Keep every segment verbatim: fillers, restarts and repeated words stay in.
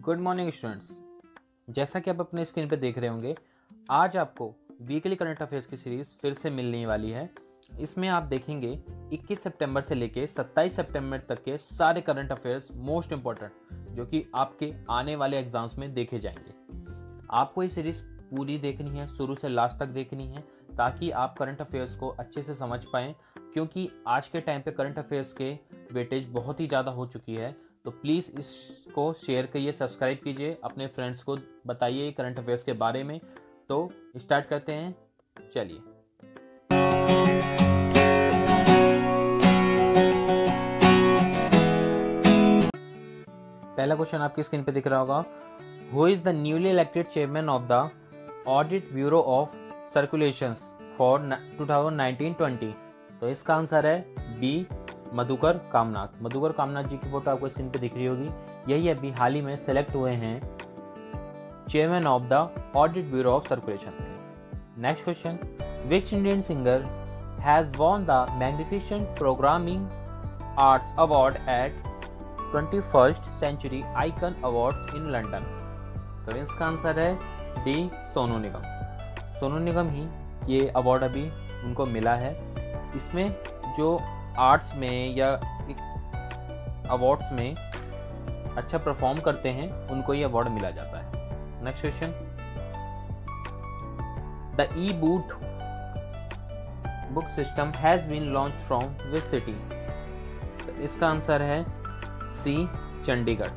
Good morning students. जैसा कि आप अपने स्क्रीन पर देख रहे होंगे, आज आपको वीकली करंट अफेयर्स की सीरीज़ फिर से मिलने वाली है। इसमें आप देखेंगे इक्कीस सितंबर से लेकर सत्ताईस सितंबर तक के सारे करंट अफेयर्स मोस्ट इम्पॉर्टेंट जो कि आपके आने वाले एग्जाम्स में देखे जाएंगे। आपको ये सीरीज़ पूरी देखनी है, शुरू से लास्ट तक देखनी है, ताकि आप करंट अफेयर्स को अच्छे से समझ पाएँ, क्योंकि आज के टाइम पे करंट अफेयर्स के वेटेज बहुत ही ज़्यादा हो चुकी है। तो प्लीज़ इसको शेयर करिए, सब्सक्राइब कीजिए, अपने फ्रेंड्स को बताइए करंट अफेयर्स के बारे में। तो स्टार्ट करते हैं, चलिए। पहला क्वेश्चन आपकी स्क्रीन पे दिख रहा होगा, who is the newly elected chairman of the audit bureau of circulations for two thousand nineteen twenty. तो इसका आंसर है बी, मधुकर कामनाथ। मधुकर कामनाथ जी की फोटो आपको स्क्रीन पे दिख रही होगी। यही अभी हाल ही में सेलेक्ट हुए हैं chairman of the audit bureau of circulation के। Next question, which Indian singer has won the magnificent programming arts award at twenty first century icon awards in London. तो इसका आंसर है डी, सोनू निगम। सोनू निगम ही ये अवार्ड अभी उनको मिला है। इसमें जो आर्ट्स में या अवार्ड्स में अच्छा परफॉर्म करते हैं उनको ये अवार्ड मिला जाता है। Next question, the e book book system has been launched from which city. तो इसका आंसर है सी, चंडीगढ़।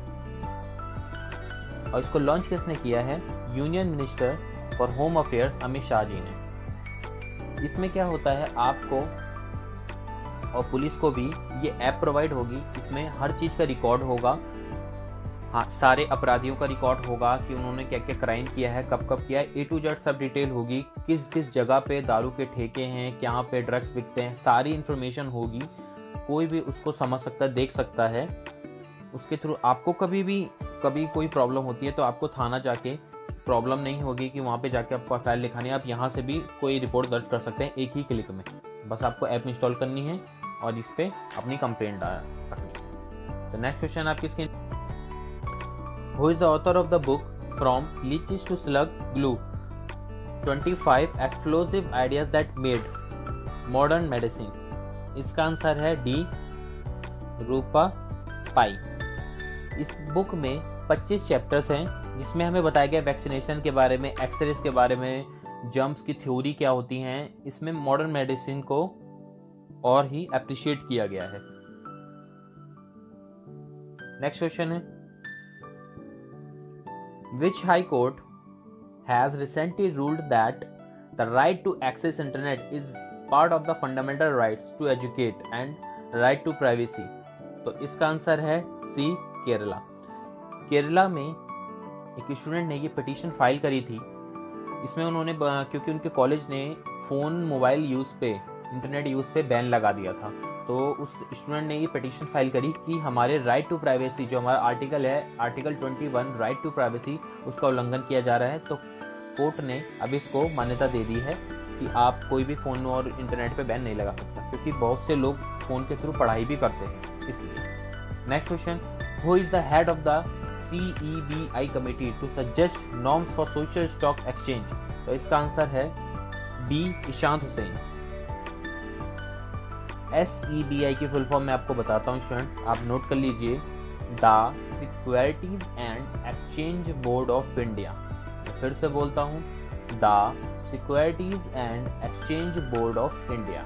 और इसको लॉन्च किसने किया है? Union minister for home affairs Amit Shah ji ने। इसमें क्या होता है, आपको और पुलिस को भी ये ऐप प्रोवाइड होगी। इसमें हर चीज़ का रिकॉर्ड होगा। हाँ, सारे अपराधियों का रिकॉर्ड होगा कि उन्होंने क्या क्या क्राइम किया है, कब कब किया है, ए टू जेड सब डिटेल होगी। किस किस जगह पे दारू के ठेके हैं, कहाँ पे ड्रग्स बिकते हैं, सारी इन्फॉर्मेशन होगी। कोई भी उसको समझ सकता है, देख सकता है। उसके थ्रू आपको कभी भी कभी कोई प्रॉब्लम होती है तो आपको थाना जाके प्रॉब्लम नहीं होगी कि वहाँ पे जाके आपको फाइल लिखानी है। आप यहाँ से भी कोई रिपोर्ट दर्ज कर सकते हैं एक ही क्लिक में। बस आपको ऐप इंस्टॉल करनी है और इस पे अपनी कंप्लेंट रखनी है। तो नेक्स्ट क्वेश्चन आपकी screen, who is the author of the book from leeches to slug glue twenty five explosive ideas that made modern medicine. इसका आंसर है डी, रूपा पाई। इस बुक में पच्चीस चैप्टर्स हैं, जिसमें हमें बताया गया वैक्सीनेशन के बारे में, एक्सरेज के बारे में, जर्म्स की थ्योरी क्या होती हैं। इसमें मॉडर्न मेडिसिन को और ही अप्रिशिएट किया गया है। नेक्स्ट क्वेश्चन है, which high court has recently ruled that the right to access internet is part of the fundamental rights to educate and right to privacy. तो इसका आंसर है सी, केरला। केरला में एक स्टूडेंट ने ये पिटीशन फाइल करी थी। इसमें उन्होंने, क्योंकि उनके कॉलेज ने फ़ोन मोबाइल यूज़ पे, इंटरनेट यूज़ पे बैन लगा दिया था, तो उस स्टूडेंट ने ये पिटीशन फाइल करी कि हमारे राइट टू प्राइवेसी, जो हमारा आर्टिकल है, आर्टिकल इक्कीस राइट टू प्राइवेसी, उसका उल्लंघन किया जा रहा है। तो कोर्ट ने अब इसको मान्यता दे दी है कि आप कोई भी फ़ोन और इंटरनेट पे बैन नहीं लगा सकता, क्योंकि बहुत से लोग फ़ोन के थ्रू पढ़ाई भी करते हैं, इसलिए। Next question, who is the head of the S E B I committee to suggest norms for social stock exchange. तो इसका आंसर है B, Ishant Hussain. S E B I की फुल फॉर्म मैं आपको बताता हूँ स्टूडेंट्स, आप नोट कर लीजिए, the securities and exchange board of India. फिर से बोलता हूँ, the securities and exchange board of India.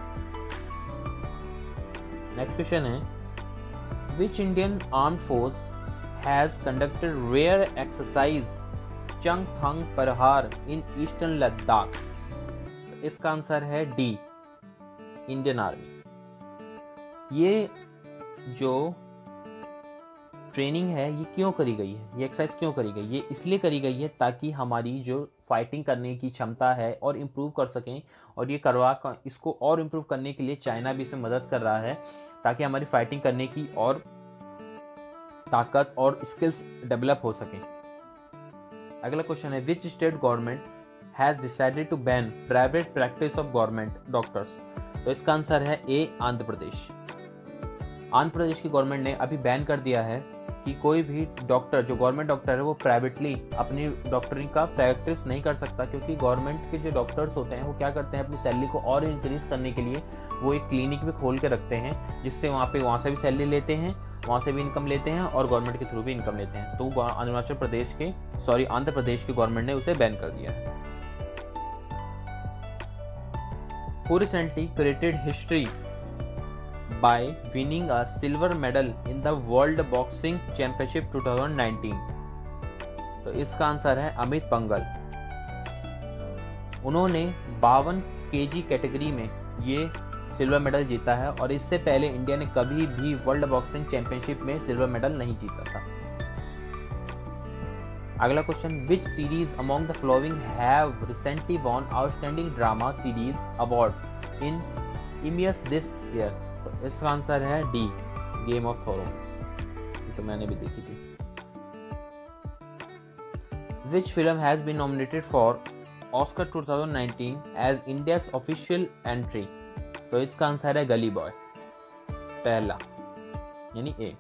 Next question है, which Indian arm force has conducted rare exercise Changthang Parhar in eastern Ladakh। इसका answer है D, Indian army. ये जो training है ये क्यों करी गई है, ये एक्सरसाइज क्यों करी गई? ये इसलिए करी गई है ताकि हमारी जो फाइटिंग करने की क्षमता है और इम्प्रूव कर सकें। और ये करवा इसको और इम्प्रूव करने के लिए चाइना भी इसमें मदद कर रहा है, ताकि हमारी फाइटिंग करने की और ताकत और स्किल्स डेवलप हो सके। अगला क्वेश्चन है, which state government has decided to ban private practice of government doctors. तो इसका आंसर है ए, आंध्र प्रदेश। आंध्र प्रदेश की गवर्नमेंट ने अभी बैन कर दिया है कि कोई भी डॉक्टर जो गवर्नमेंट डॉक्टर है वो प्राइवेटली अपनी डॉक्टरी का प्रैक्टिस नहीं कर सकता, क्योंकि गवर्नमेंट के जो डॉक्टर्स होते हैं वो क्या करते हैं, अपनी सैलरी को और इंक्रीज करने के लिए वो एक क्लिनिक भी खोल के रखते हैं, जिससे वहाँ पे वहाँ से भी सैलरी लेते हैं, वहाँ से भी इनकम लेते हैं और गवर्नमेंट के थ्रू भी इनकम लेते हैं। तो अरुणाचल प्रदेश के सॉरी आंध्र प्रदेश के गवर्नमेंट ने उसे बैन कर दिया है। Who recently created history by winning a silver medal in the World Boxing Championship twenty nineteen? तो इसका आंसर है अमित पंघल। उन्होंने बावन केजी कैटेगरी में ये सिल्वर मेडल जीता है और इससे पहले इंडिया ने कभी भी वर्ल्ड बॉक्सिंग चैंपियनशिप में सिल्वर मेडल नहीं जीता था। अगला question, which series among the following have recently won outstanding drama series award in Emmys this year? तो इसका आंसर है डी, गेम ऑफ थ्रोन्स। ये तो मैंने भी देखी थी। Which film has been nominated for Oscar twenty nineteen as India's official entry? तो इसका आंसर है गली बॉय, पहला यानी ए।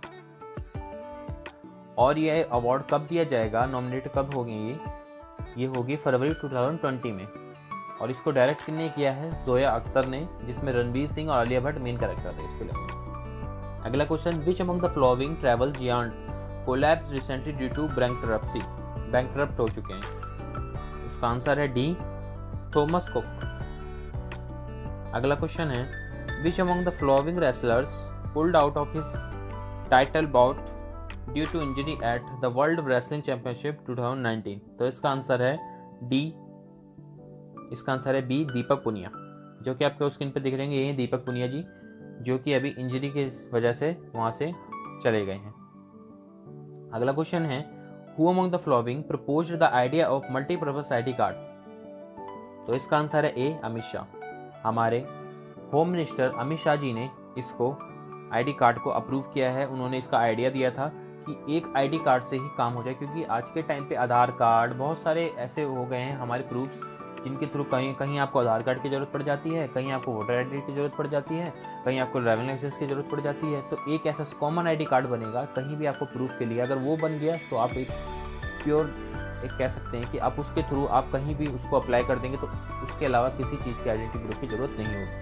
और ये अवार्ड कब दिया जाएगा, नॉमिनेट कब होंगे ये ये होगी फरवरी twenty twenty में। और इसको डायरेक्ट किसने किया है, जोया अख्तर ने, जिसमें रणवीर सिंह और आलिया भट्ट मेन कैरेक्टर थे इस फिल्म में। अगला question, which among the following travel giant collapse recently due to bankruptcy? Bankrupt हो चुके हैं। उसका आंसर है डी, थॉमस कुक। अगला क्वेश्चन है, which among the following wrestlers pulled out of his title bout due to injury at the world wrestling championship twenty nineteen? तो इसका answer है डी, इसका आंसर है बी, दीपक पुनिया, जो कि आपके स्क्रीन पे दिख रहे हैं। ये दीपक पुनिया जी, जो कि अभी इंजरी की वजह से वहां से चले गए हैं। अगला क्वेश्चन है, who among the following proposed the idea of multipurpose ID card? तो इसका आंसर है ए, अमित शाह। हमारे होम मिनिस्टर अमित शाह जी ने इसको आईडी कार्ड को अप्रूव किया है। उन्होंने इसका आइडिया दिया था कि एक आईडी कार्ड से ही काम हो जाए, क्योंकि आज के टाइम पे आधार कार्ड बहुत सारे ऐसे हो गए हैं हमारे प्रूफ्स, जिनके थ्रू कहीं कहीं आपको आधार कार्ड की जरूरत पड़ जाती है, कहीं आपको वोटर आईडी की जरूरत पड़ जाती है, कहीं आपको ड्राइविंग लाइसेंस की जरूरत पड़ जाती है। तो एक ऐसा कॉमन आईडी कार्ड बनेगा कहीं भी आपको प्रूफ के लिए। अगर वो बन गया तो आप एक प्योर एक कह सकते हैं कि आप उसके थ्रू आप कहीं भी उसको अप्लाई कर देंगे, तो उसके अलावा किसी चीज़ की आइडेंटिटी प्रूफ की जरूरत नहीं होगी।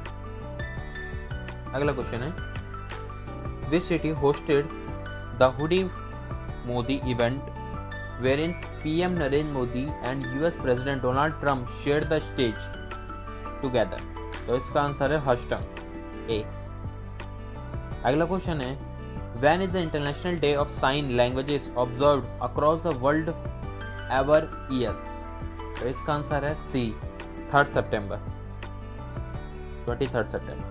अगला क्वेश्चन है, which city hosted the Howdy Modi event wherein P M Narendra Modi and U S President Donald Trump shared the stage together? तो इसका आंसर है ह्यूस्टन, ए। अगला क्वेश्चन है, when is the International Day of Sign Languages observed across the world ever year? तो इसका answer है C, third सितंबर, twenty-third September.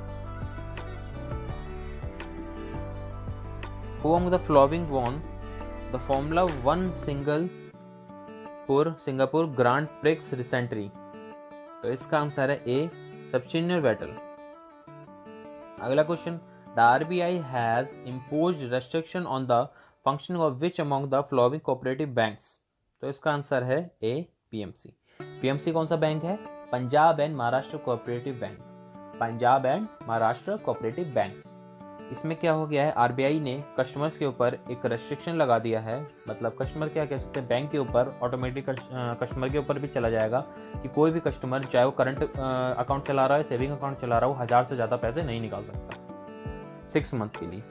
Who among the following won the Formula One single for Singapore Grand Prix recently? तो इसका answer है A, Sebastian Vettel. अगला question, the R B I has imposed restriction on the functioning of which among the following cooperative banks? तो इसका answer है ए, P M C। P M C कौन सा bank है, Punjab and Maharashtra cooperative bank, Punjab and Maharashtra cooperative banks. इसमें क्या हो गया है, आरबीआई ने कस्टमर्स के ऊपर एक रेस्ट्रिक्शन लगा दिया है। मतलब कस्टमर क्या कह सकते हैं, बैंक के ऊपर ऑटोमेटिक कस्टमर के ऊपर भी चला जाएगा कि कोई भी कस्टमर चाहे वो करंट अकाउंट चला रहा है, सेविंग अकाउंट चला रहा हो, हजार से ज़्यादा पैसे नहीं निकाल सकता सिक्स मंथ के लिए।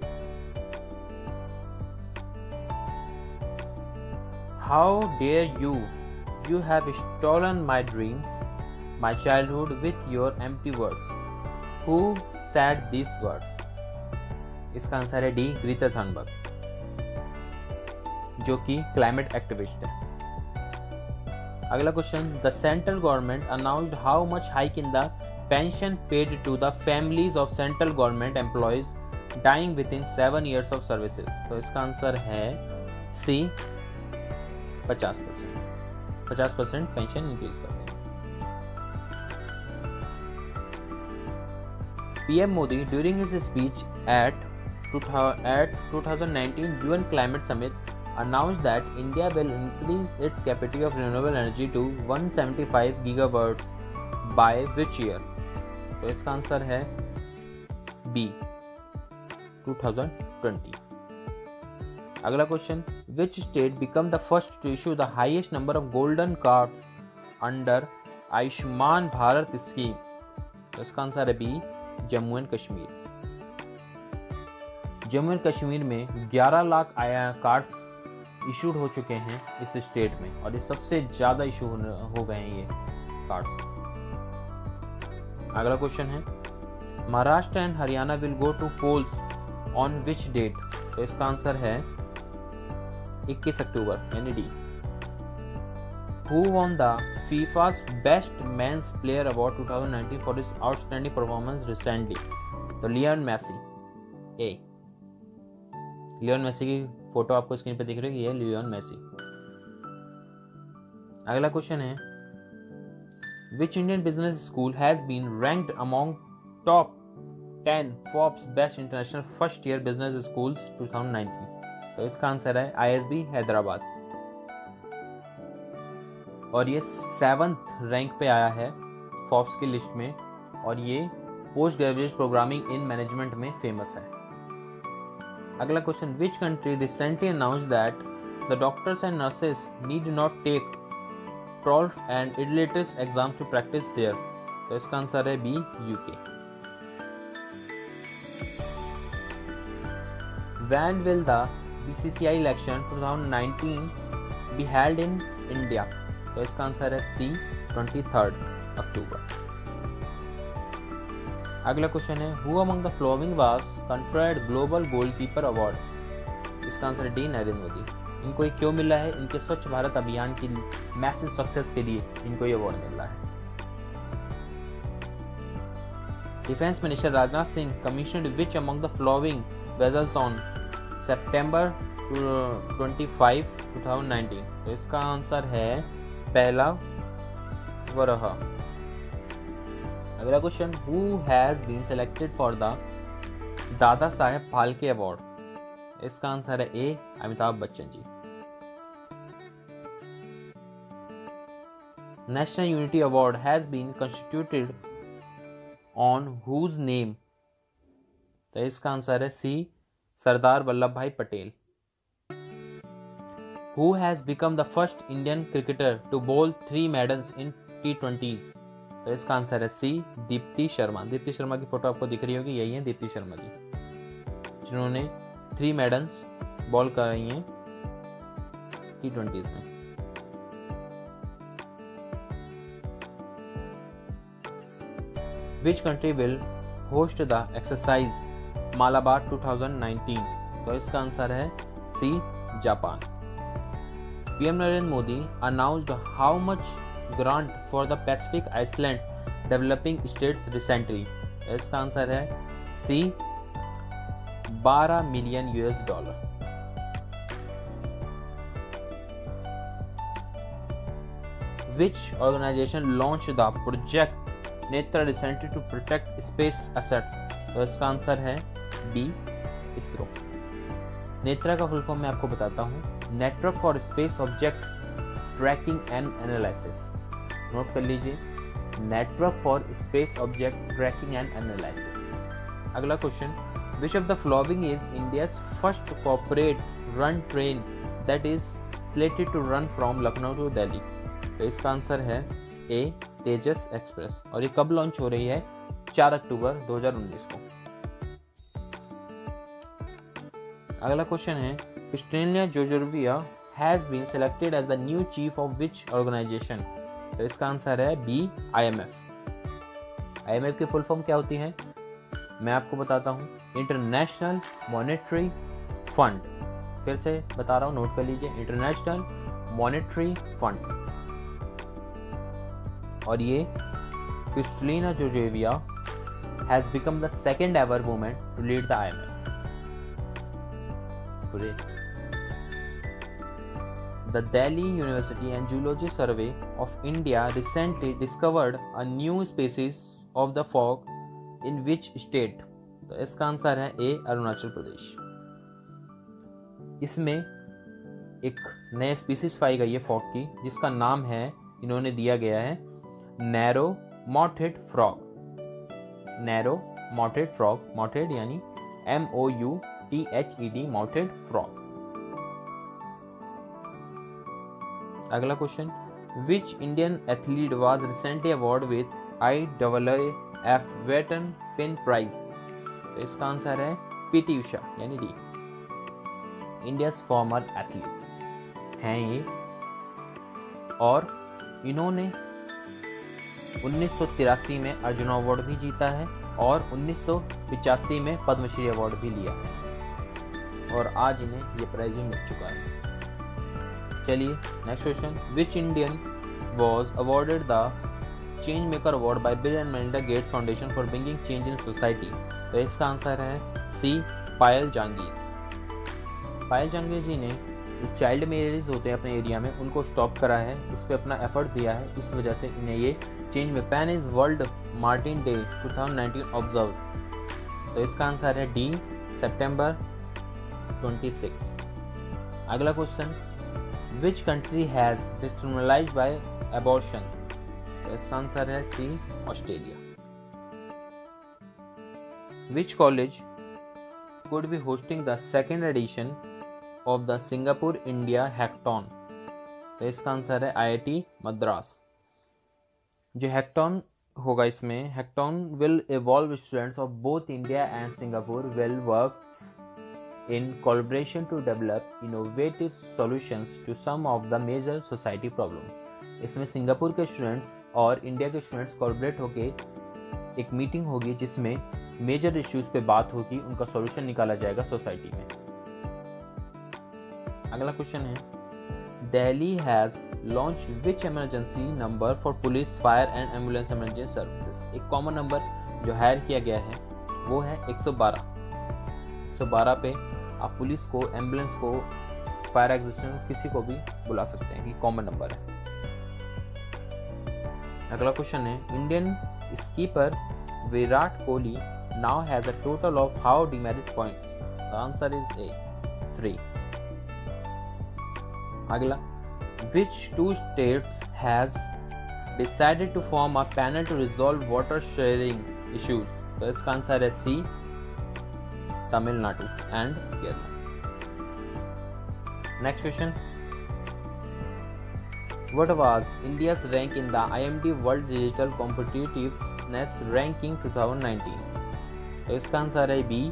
How dare you you have stolen my dreams my childhood with your empty words, who said this words? इसका आंसर है डी, ग्रेटा थनबर्ग, जो कि क्लाइमेट एक्टिविस्ट है। अगला question, the central government announced how much hike in the pension paid to the families of central government employees dying within seven years of services? तो इसका answer है सी, पचास percent पचास percent pension increase कर देंगे। PM Modi during his speech at at twenty nineteen U N Climate Summit announced that India will increase its capacity of renewable energy to one hundred seventy-five gigawatts by which year? तो इसका answer है B, twenty twenty। अगला question, which state become the first to issue the highest number of golden cards under Ayushman Bharat scheme? तो इसका answer है B, Jammu and Kashmir. Jammu and Kashmir में ग्यारह लाख आया कार्ड्स इशूड हो चुके हैं इस स्टेट में, और ये सबसे ज्यादा इशू हो गए हैं ये कार्ड्स। अगला क्वेश्चन है, Maharashtra and Haryana will go to polls on which date? तो इसका आंसर है इक्कीस अक्टूबर यानी D. Who won the FIFA's Best Men's Player Award twenty nineteen for his outstanding performance recently? तो लियोन मेसी। ए लियोन मेसी की फोटो आपको स्क्रीन पे दिख रही है, ये लियोन मेसी। अगला क्वेश्चन है, Which Indian business school has been ranked among top ten Forbes Best International First Year Business Schools twenty nineteen? तो इसका आंसर है आई एस बी हैदराबाद, और ये सेवंथ रैंक पे आया है फोर्ब्स की लिस्ट में, और ये post graduate programming in management में फेमस है। अगला question, which country recently announced that the doctors and nurses need not take twelfth and IELTS test exam to practice there? तो इसका आंसर है B, UK. When will the B C C I election twenty nineteen be held in India? तो इसका answer है सी, तेईस अक्टूबर। अगला question है, Who among the following was conferred Global Goalkeeper Award? इसका आंसर है डी, नरेंद्र मोदी। इनको ये क्यों मिला है? इनके स्वच्छ भारत अभियान की मैसिव सक्सेस के लिए इनको ये अवार्ड मिल रहा है। Defence minister Rajnath Singh commissioned which among the following vessels on सितंबर पच्चीस, twenty nineteen? तो इसका आंसर है पहला वराह। अगला question, who has been selected for the Dada Saheb Phalke award? इसका आंसर है A, Amitabh Bachchan ji. National unity award has been constituted on whose name? तो इसका आंसर है C, Sardar Vallabh Bhai Patel. Who has become the first Indian cricketer to bowl three medals in T twenties? तो इसका answer है सी, दीप्ति शर्मा। दीप्ति शर्मा की photo आपको दिख रही होगी, यही है दीप्ति शर्मा जी, जिन्होंने थ्री मेडल्स बॉल कराई हैं टी ट्वेंटीज़ में। Which country will host the exercise Malabar twenty nineteen? तो इसका आंसर है C, Japan. PM Narendra Modi announced how much grant for the Pacific Island developing states recently? इसका आंसर है सी, बारह million US dollar. Which organization launched the project Netra recently to protect space assets? तो इसका answer है D, ISRO. Netra का full form मैं आपको बताता हूँ, network for space object tracking and analysis. Note कर लीजिए, network for space object tracking and analysis. अगला question, which of the following is India's first corporate run train that is slated to run from Lucknow to Delhi? तो इसका answer है ए, तेजस express, और ये कब launch हो रही है? चार अक्टूबर दो हज़ार उन्नीस को। अगला क्वेश्चन है, Kristalina Georgieva has been selected as the new chief of which organization? तो इसका आंसर है B, I M F. I M F की फुल फॉर्म क्या होती है मैं आपको बताता हूँ, इंटरनेशनल मॉनेटरी फंड। फिर से बता रहा हूँ, नोट कर लीजिए, इंटरनेशनल मॉनेटरी फंड। और ये Kristalina Georgieva has become the second ever woman to lead the I M F. The Delhi University and Zoology Survey of India recently discovered a new species of the frog in which state? तो इसका answer है ए, अरुणाचल प्रदेश। इसमें एक नए species पाई गई है frog की, जिसका नाम है, इन्होंने दिया गया है narrow mouthed frog. Narrow mouthed frog, mouthed यानी M O U T H E D, mouthed frog. अगला question, which Indian athlete was recently award with I double F veteran pin prize? तो इसका आंसर है PT Usha यानी D. India's farmer athlete हैं ये, और इन्होंने उन्नीस सौ तिरासी में अर्जुन अवार्ड भी जीता है और उन्नीस सौ पिचासी में पद्मश्री अवार्ड भी लिया है, और आज इन्हें ये प्राइज भी मिल चुका है। चलिए next question, which Indian was awarded the change maker award by Bill and Melinda Gates foundation for bringing change in society? तो इसका आंसर है सी, पायल जहांगीर। पायल जहांगीर जी ने जो चाइल्ड मैरिज होते हैं अपने एरिया में उनको स्टॉप करा है, उस पर अपना एफर्ट दिया है, इस वजह से इन्हें ये चेंज में पैन is world maritime day two thousand nineteen observe. तो इसका आंसर है डी, सितंबर छब्बीस। अगला question, which country has decriminalized by abortion? तो इसका आंसर है C, Australia. Which college would be hosting the second edition of the Singapore India Hackathon? तो इसका आंसर है आई आई टी मद्रास। जो हैकथॉन होगा, इसमें hackathon will involve students of both India and Singapore will work in collaboration to develop innovative solutions to some of the major society problems। इसमें Singapore के students और India के students collaborate होके एक meeting होगी जिसमें मेजर इश्यूज पे बात होगी, उनका सॉल्यूशन निकाला जाएगा सोसाइटी में। अगला क्वेश्चन है, Delhi has launch which emergency number for police, fire and ambulance emergency services? एक कॉमन नंबर जो हायर किया गया है वो है एक सौ बारह। एक सौ बारह पे आप पुलिस को, एम्बुलेंस को, फायर एक्सटिंग्विशर को, किसी को भी बुला सकते हैं कि कॉमन नंबर है। अगला क्वेश्चन है, Indian skipper Virat Kohli now has a total of how demerit points? The answer is A, three. अगला, which two states has decided to form a panel to resolve water sharing issues? तो इसका answer है C, Tamil Nadu and Kerala. Next question, what was India's rank in the I M D World Digital Competitiveness Ranking twenty nineteen? तो इसका answer है B,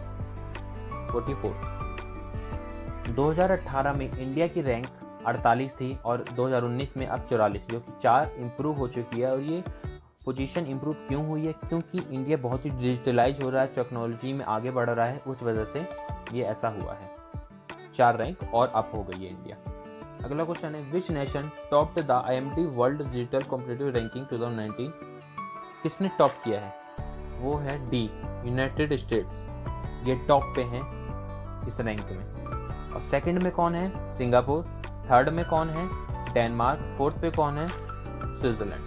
चौवालीस। दो हज़ार अठारह में इंडिया की रैंक अड़तालीस थी और दो हज़ार उन्नीस में अब चौवालीस, जो कि चार इंप्रूव हो चुकी है। और ये पोजीशन इंप्रूव क्यों हुई है? क्योंकि इंडिया बहुत ही डिजिटलाइज हो रहा है, टेक्नोलॉजी में आगे बढ़ रहा है, उस वजह से ये ऐसा हुआ है। चार रैंक और अप हो गई है इंडिया। अगला क्वेश्चन है, which nation topped the I M D world digital competitive ranking two thousand nineteen? किसने टॉप किया है? वो है डी, यूनाइटेड स्टेट्स। ये टॉप पे हैं इस रैंक में। और सेकंड में कौन है? सिंगापुर। थर्ड में कौन है? डेनमार्क। फोर्थ पे कौन है? स्विट्जरलैंड।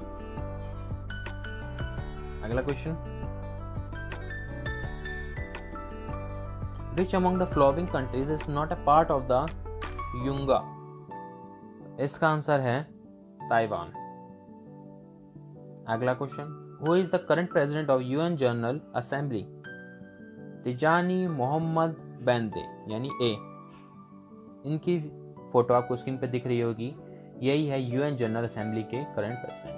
अगला question, which among the following countries is not a part of the UNGA? इसका आंसर है ताइवान। अगला question, Who is the current president of U N General Assembly? Tijjani Muhammad Bande यानी A. इनकी photo आपको screen पे दिख रही होगी, यही है यूएन जनरल असेंबली के करंट प्रेसिडेंट।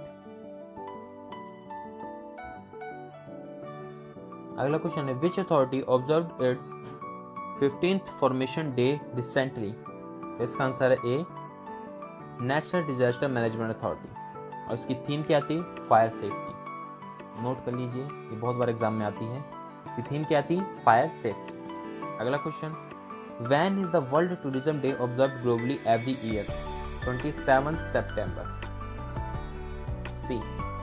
अगला क्वेश्चन है, which authority observed its fifteenth formation day recently? इसका आंसर है A, national disaster management authority. और इसकी थीम क्या थी? Fire safety. नोट कर लीजिए, ये बहुत बार एग्जाम में आती है। इसकी थीम क्या थी? Fire safety. अगला question, when is the world tourism day observed globally every year? Twenty seventh सितंबर। सी।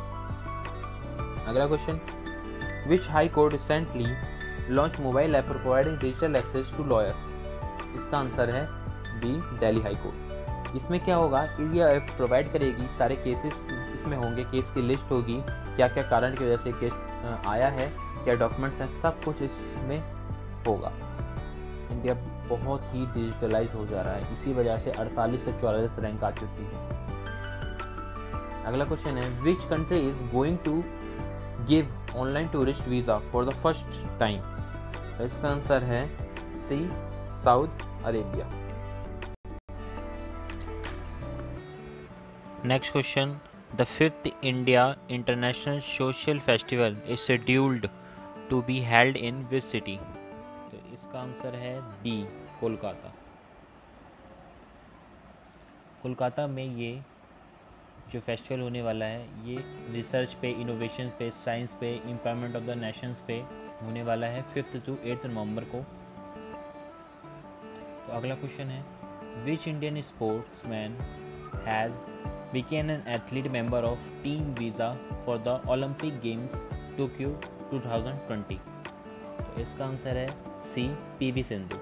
अगला question, which high court recently launch mobile app for providing digital access to lawyers? इसका answer है B, Delhi high court. इसमें क्या होगा कि ये app provide करेगी, सारे केसेस इसमें होंगे, केस की लिस्ट होगी, क्या क्या कारण की वजह से केस आया है, क्या डॉक्यूमेंट्स हैं, सब कुछ इसमें होगा। इंडिया बहुत ही डिजिटलाइज हो जा रहा है, इसी वजह से अड़तालीस से चौवालीस रैंक आ चुकी है। अगला क्वेश्चन है, which country is going to give online tourist visa for the first time? तो इसका आंसर है C, Saudi Arabia. Next question, the fifth India international social festival is scheduled to be held in which city? तो इसका answer है B, Kolkata. Kolkata में ये जो festival होने वाला है ये रिसर्च पे, इनोवेशन पे, साइंस पे, एम्पावरमेंट ऑफ द नेशंस पे होने वाला है फिफ्थ टू एट्थ नवंबर को। तो अगला क्वेश्चन है, which Indian sportsman has become an athlete member of team Visa for the Olympic games Tokyo two thousand twenty? तो इसका आंसर है सी, पीवी सिंधु।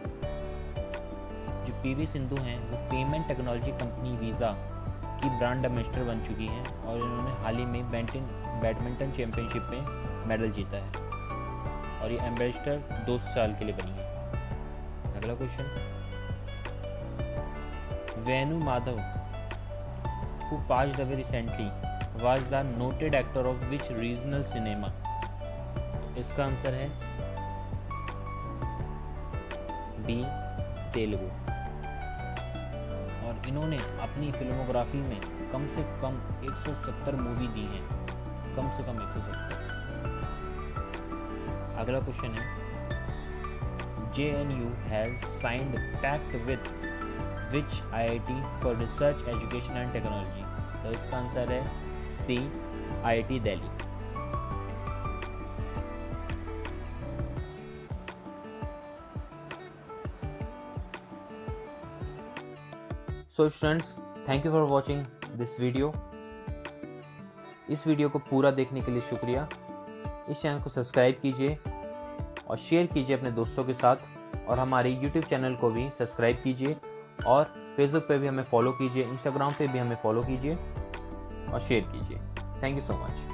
जो पीवी सिंधु हैं वो पेमेंट टेक्नोलॉजी कंपनी वीज़ा की ब्रांड एम्बेसडर बन चुकी हैं और इन्होंने हाल ही में बैडमिंटन बैडमिंटन चैंपियनशिप में मेडल जीता है और ये एम्बेसडर दो साल के लिए बनी है। अगला question, Venu Madhav who passed away recently was the noted actor of which regional cinema? इसका आंसर है बी, तेलुगु। और इन्होंने अपनी फिल्मोग्राफी में कम से कम एक सौ सत्तर मूवी दी हैं, कम से कम एक सौ सत्तर। अगला क्वेश्चन है, J N U has signed pact with which I I T for research, education and technology? तो इसका आंसर है C, I I T Delhi. So students, thank you for watching this video. इस वीडियो को पूरा देखने के लिए शुक्रिया। इस चैनल को सब्सक्राइब कीजिए और शेयर कीजिए अपने दोस्तों के साथ, और हमारे यूट्यूब चैनल को भी सब्सक्राइब कीजिए और फेसबुक पे भी हमें फॉलो कीजिए, इंस्टाग्राम पे भी हमें फॉलो कीजिए और शेयर कीजिए। Thank you so much.